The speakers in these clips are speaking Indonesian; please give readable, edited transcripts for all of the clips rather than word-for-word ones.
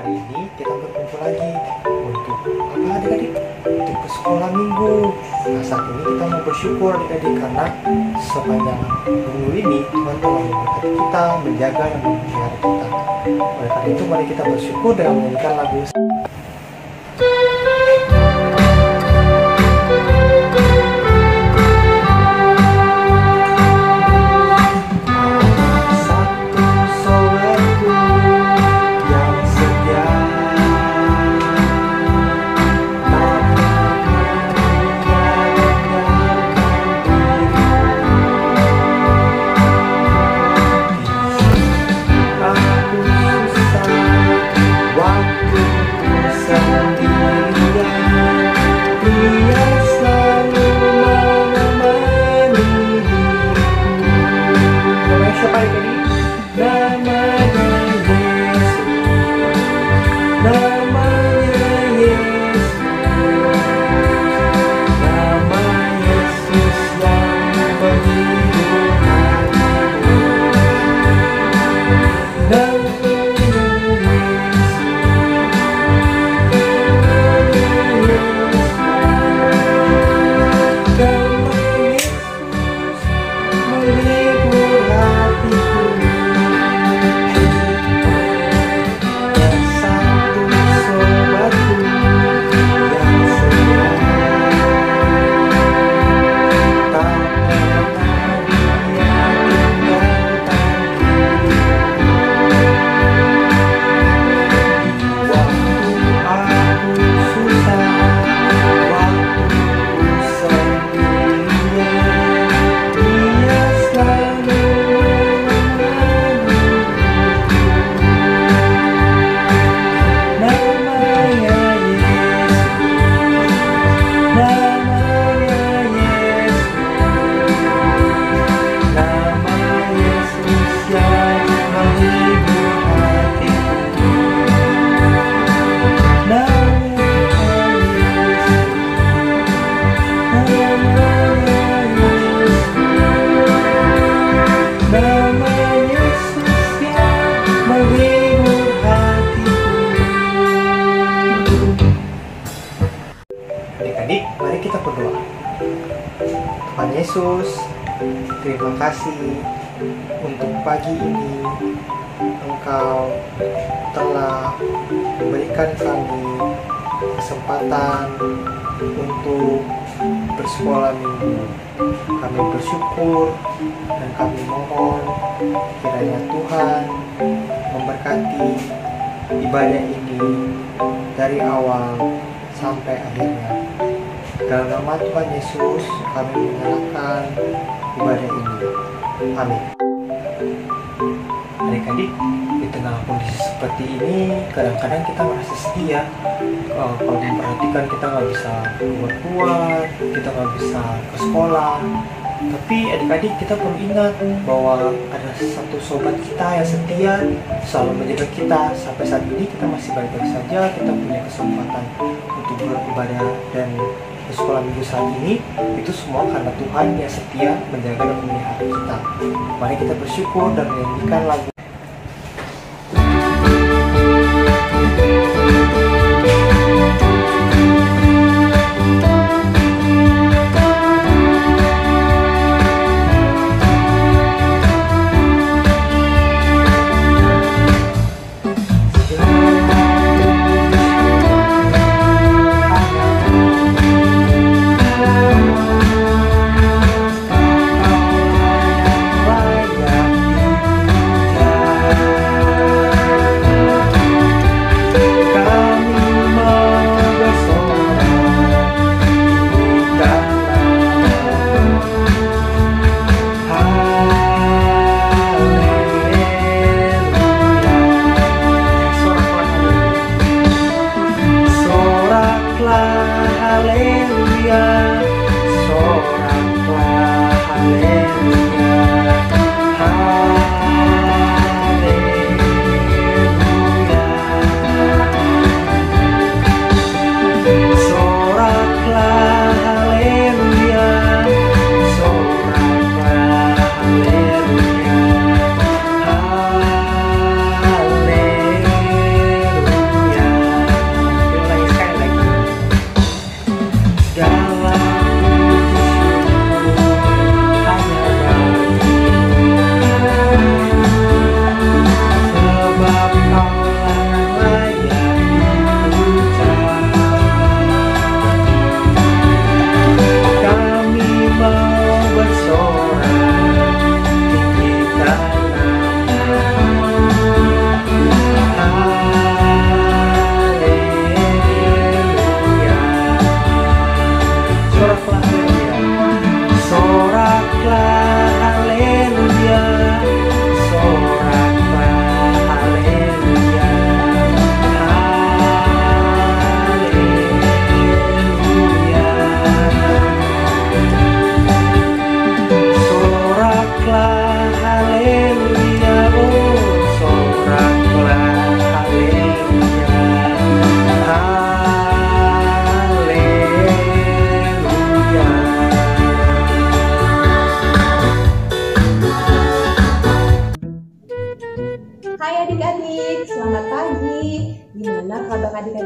hari ini kita berkumpul lagi untuk apa adik-adik? Untuk ke sekolah minggu. Nah, saat ini kita mau bersyukur adik-adik karena sepanjang minggu ini Tuhan telah memberkati kita, menjaga dan memelihara kita. Oleh karena itu mari kita bersyukur dengan menyanyikan lagu Adik-adik, mari kita berdoa. Tuhan Yesus, terima kasih untuk pagi ini Engkau telah memberikan kami kesempatan untuk bersekolah minggu. Kami bersyukur dan kami mohon kiranya Tuhan memberkati ibadah ini dari awal sampai akhirnya. Dalam nama Tuhan Yesus kami menyerahkan ibadah ini. Amin. Adik-adik, di tengah kondisi seperti ini kadang-kadang kita merasa sedih ya. Kalau diperhatikan kita nggak bisa keluar, kita nggak bisa ke sekolah. Tapi adik-adik kita perlu ingat bahwa ada satu sobat kita yang setia selalu menjaga kita. Sampai saat ini kita masih baik-baik saja, kita punya kesempatan untuk beribadah dan bersekolah minggu saat ini. Itu semua karena Tuhan yang setia menjaga dan memelihara kita. Mari kita bersyukur dan menyanyikan lagu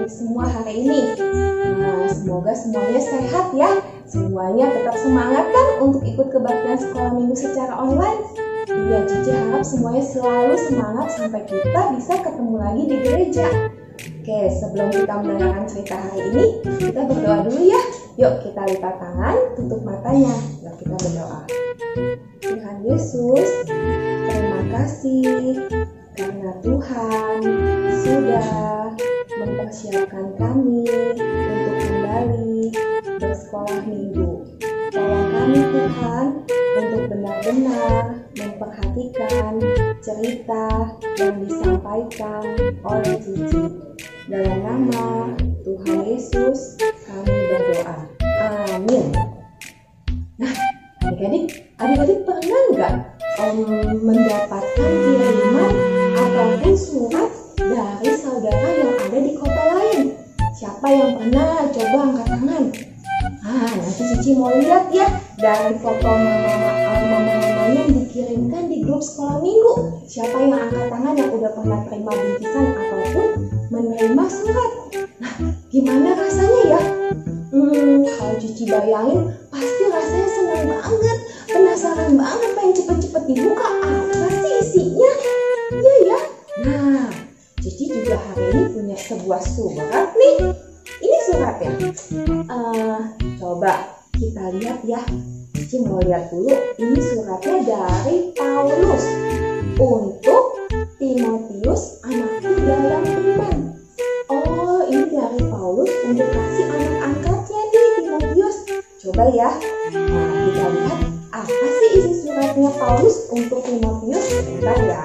semua hari ini. Nah, semoga semuanya sehat ya. Semuanya tetap semangat kan untuk ikut kebaktian sekolah minggu secara online. Iya, Cici harap semuanya selalu semangat sampai kita bisa ketemu lagi di gereja. Oke, sebelum kita mendengarkan cerita hari ini, kita berdoa dulu ya. Yuk kita lipat tangan, tutup matanya. Yuk kita berdoa. Tuhan Yesus, terima kasih karena Tuhan sudah mempersiapkan kami untuk kembali bersekolah minggu. Tolong kami Tuhan untuk benar-benar memperhatikan cerita yang disampaikan oleh Cici. Dalam nama Tuhan Yesus kami berdoa. Amin. Nah, adik-adik pernah nggak mendapatkan kiriman ataupun surat dari saudara yang ada di kota lain? Siapa yang pernah? Coba angkat tangan. Nanti Cici mau lihat ya dari foto mama-mama yang dikirimkan di grup sekolah minggu. Siapa yang angkat tangan yang udah pernah terima bingkisan ataupun menerima surat? Nah, gimana rasanya ya? Kalau Cici bayangin pasti rasanya senang banget, penasaran banget, pengen cepet-cepet dibuka. Apa sih isinya? Iya ya. Nah, Cici juga hari ini punya sebuah surat nih. Ini suratnya. Coba kita lihat ya. Cici mau lihat dulu. Ini suratnya dari Paulus untuk Timotius, anakku dalam iman. Oh, ini dari Paulus untuk kasih anak angkatnya nih, Timotius. Coba ya. Nah, kita lihat apa sih isi suratnya Paulus untuk Timotius. Bentar ya.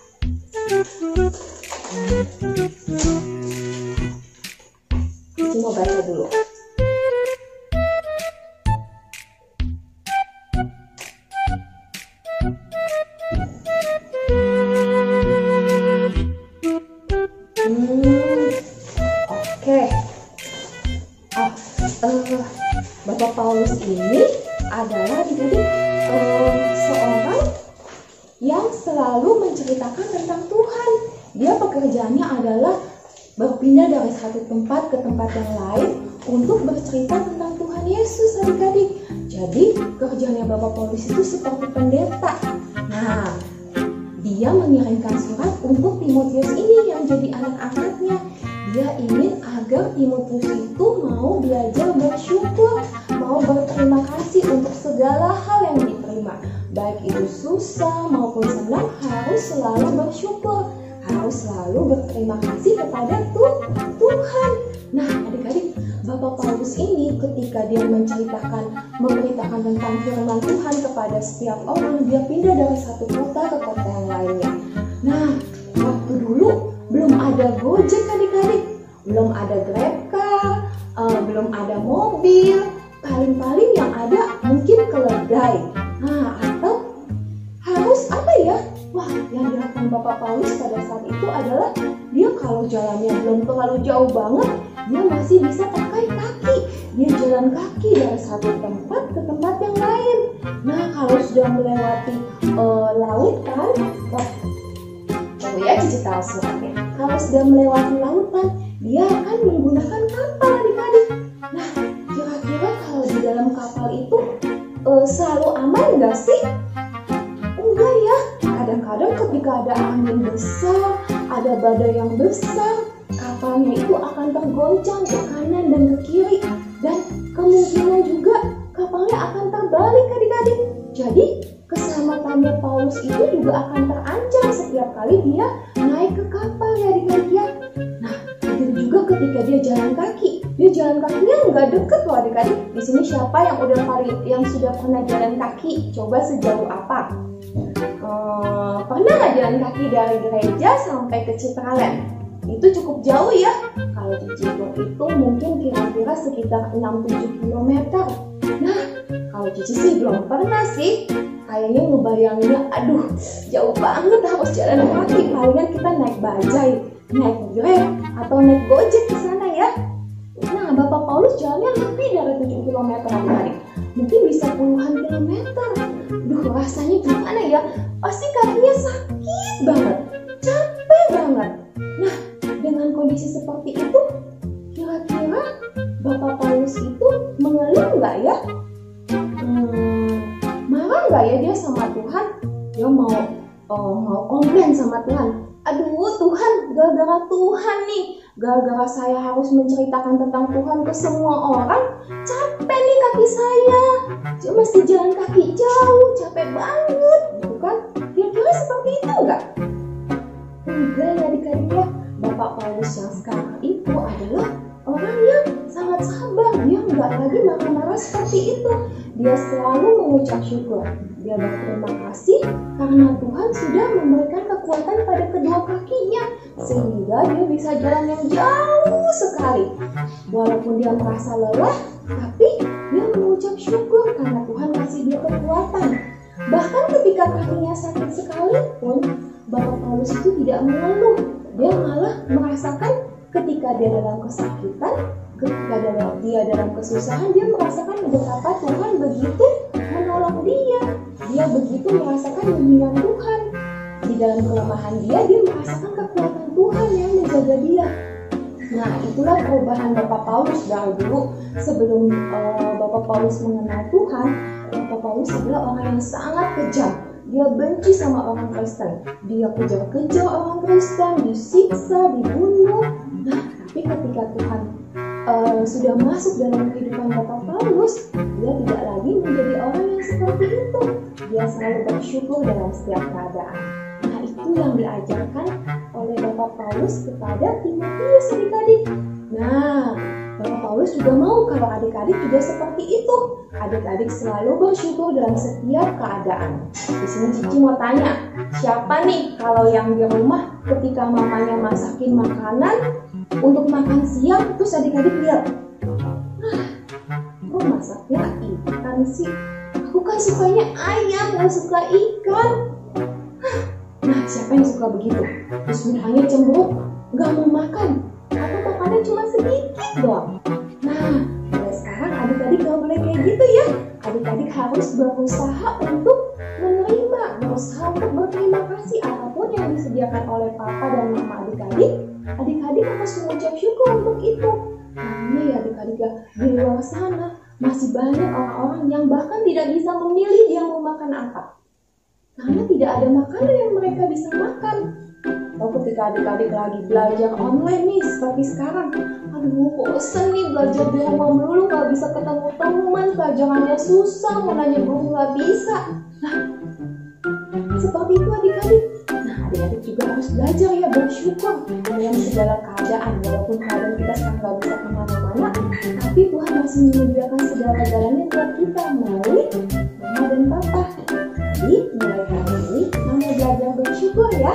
Cici mau baca dulu. Bapak Paulus ini adalah seorang yang selalu menceritakan tentang Tuhan. Dia pekerjaannya adalah berpindah dari satu tempat ke tempat yang lain untuk bercerita tentang Tuhan Yesus, adik-adik. Jadi kerjanya Bapak Paulus itu seperti pendeta. Nah, dia mengirimkan surat untuk Timotius ini yang jadi anak angkatnya. Dia ingin agar Timotius itu mau belajar bersyukur, mau berterima kasih untuk segala hal yang diterima. Baik itu susah maupun senang, harus selalu bersyukur, harus selalu berterima kasih kepada Tuhan. Nah, adik-adik, Bapak Paulus ini ketika dia memberitakan tentang firman Tuhan kepada setiap orang, dia pindah dari satu kota ke kota yang lainnya. Nah, waktu dulu belum ada Gojek, adik-adik, belum ada GrabCar, belum ada mobil, paling-paling yang ada mungkin keledai. Nah, atau harus apa ya? Wah, yang dilakukan Bapak Paulus pada saat itu adalah dia kalau jalannya belum terlalu jauh banget, dia masih bisa pakai kaki. Dia jalan kaki dari satu tempat ke tempat yang lain. Nah, kalau sudah melewati lautan, ya Cici tahu suratnya. Kalau sudah melewati lautan, dia akan menggunakan kapal, adik-adik. Nah, kira-kira kalau di dalam kapal itu selalu aman nggak sih? Enggak ya. Kadang-kadang ketika ada angin besar, ada badai yang besar, kapalnya itu akan tergoncang ke kanan dan ke kiri, dan kemungkinan juga kapalnya akan terbalik, adik-adik. Jadi keselamatannya Paulus itu juga akan terancam setiap kali dia naik ke kapal, ya adik-adik ya. Nah, begitu juga ketika dia jalan kaki. Dia jalan kakinya nggak deket loh, adik-adik. Di sini siapa yang sudah pernah jalan kaki? Coba sejauh apa? Pernah nggak jalan kaki dari gereja sampai ke Citraland? Itu cukup jauh ya. Kalau Cici itu mungkin kira-kira sekitar 6-7 km. Nah, kalau Cici sih belum pernah sih. Kayaknya ngebayanginnya, aduh jauh banget harus jalan kaki. Palingan kita naik bajai, naik Grab, atau naik Gojek ke sana ya. Nah, Bapak Paulus jalannya lebih dari 7 km, adik-adik. Mungkin bisa puluhan kilometer. Duh, rasanya gimana ya? Pasti kakinya sakit banget, capek banget. Nah, dengan kondisi seperti itu, nggak ya dia sama Tuhan? Dia mau komplain sama Tuhan. Aduh Tuhan, gara-gara Tuhan nih, gara-gara saya harus menceritakan tentang Tuhan ke semua orang, capek nih kaki saya, mesti jalan kaki jauh, capek banget, gitu kan? Kira-kira seperti itu enggak? Enggak ya adik-adik ya. Bapak Paulus yang sekarang itu adalah orang yang sangat sabar. Dia enggak lagi marah-marah seperti itu. Dia selalu mengucap syukur. Dia berterima kasih karena Tuhan sudah memberikan kekuatan pada kedua kakinya sehingga dia bisa jalan yang jauh sekali. Walaupun dia merasa lelah, tapi dia mengucap syukur karena Tuhan kasih dia kekuatan. Bahkan ketika kakinya sakit sekalipun, Bapak Paulus itu tidak mengeluh. Dia malah merasakan ketika dia dalam kesakitan, ketika dia dalam kesusahan, dia merasakan betapa Tuhan begitu menolong dia. Dia begitu merasakan bimbingan Tuhan. Di dalam kelemahan dia merasakan kekuatan Tuhan yang menjaga dia. Nah, itulah perubahan Bapak Paulus dari dulu. Sebelum Bapak Paulus mengenal Tuhan, Bapak Paulus adalah orang yang sangat kejam. Dia benci sama orang Kristen. Dia kejar-kejar orang Kristen, disiksa, dibunuh. Nah, tapi ketika Tuhan sudah masuk dalam kehidupan Bapak Paulus, dia tidak lagi menjadi orang yang seperti itu. Dia selalu bersyukur dalam setiap keadaan. Nah, itu yang diajarkan oleh Bapak Paulus kepada Timotius adik-adik. Nah, Bapak Paulus juga mau kalau adik-adik juga seperti itu. Adik-adik selalu bersyukur dalam setiap keadaan. Di sini Cici mau tanya, siapa nih kalau yang di rumah ketika mamanya masakin makanan untuk makan siang, terus adik-adik lihat, kok masaknya ikan sih? Aku kan sukanya ayam, gak suka ikan. Nah, siapa yang suka begitu? Terus hanya cemburu, gak mau makan, atau makannya cuma sedikit doang. Nah, mulai sekarang adik-adik gak boleh kayak gitu ya. Adik-adik harus berusaha untuk menerima, berusaha untuk berterima kasih apapun yang disediakan oleh papa dan mama adik-adik. Adik-adik harus mengucap syukur untuk itu. Karena ya adik-adik ya, di luar sana masih banyak orang-orang yang bahkan tidak bisa memilih dia mau makan apa. Karena tidak ada makanan yang mereka bisa makan. Atau ketika adik-adik lagi belajar online nih seperti sekarang, aduh bosen nih belajar di rumah melulu, gak bisa ketemu teman, pelajarannya susah, mau nanya guru gak bisa. Nah, seperti itu adik-adik. Nah, adik-adik juga harus belajar ya bersyukur dalam segala keadaan. Walaupun keadaan kita sekarang gak bisa kemana-mana, tapi Tuhan masih menyediakan segala-galanya buat kita melalui mama dan papa. Jadi mulai hari ini mama belajar bersyukur ya.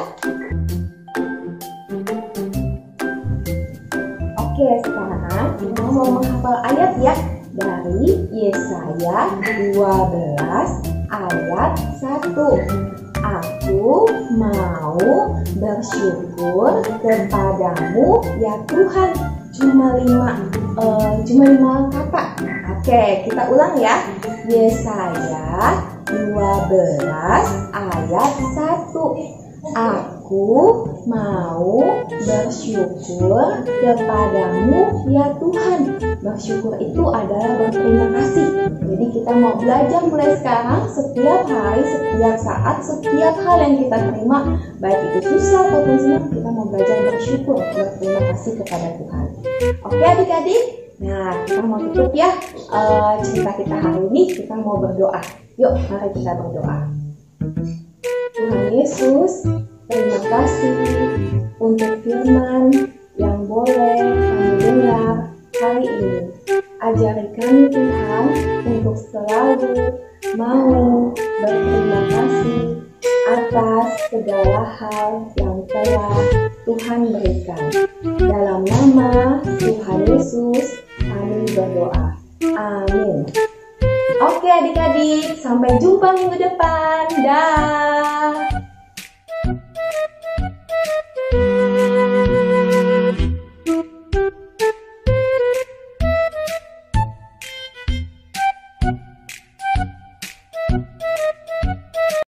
Oke, sekarang kita mau menghafal ayat ya dari Yesaya 12 ayat 1. Aku mau bersyukur kepadamu ya Tuhan. Cuma lima kata. Oke, kita ulang ya. Yesaya 12 ayat 1. Aku mau bersyukur kepadamu ya Tuhan. Bersyukur itu adalah berterima kasih. Jadi kita mau belajar mulai sekarang, setiap hari, setiap saat, setiap hal yang kita terima, baik itu susah ataupun senang, kita mau belajar bersyukur, berterima kasih kepada Tuhan. Oke adik-adik, nah kita mau tutup ya cerita kita hari ini. Kita mau berdoa. Yuk mari kita berdoa. Tuhan Yesus, terima kasih untuk firman yang boleh kami dengar hari ini. Ajari kami Tuhan untuk selalu mau berterima kasih atas segala hal yang telah Tuhan berikan. Dalam nama Tuhan Yesus kami berdoa. Amin. Oke adik-adik, sampai jumpa minggu depan. Dah.